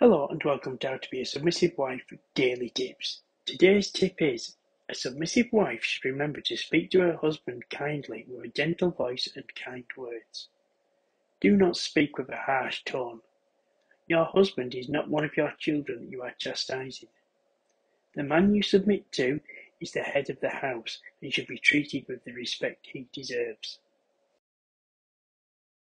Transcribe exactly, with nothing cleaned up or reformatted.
Hello and welcome to How to Be a Submissive Wife Daily Tips. Today's tip is, a submissive wife should remember to speak to her husband kindly with a gentle voice and kind words. Do not speak with a harsh tone. Your husband is not one of your children you are chastising. The man you submit to is the head of the house and should be treated with the respect he deserves.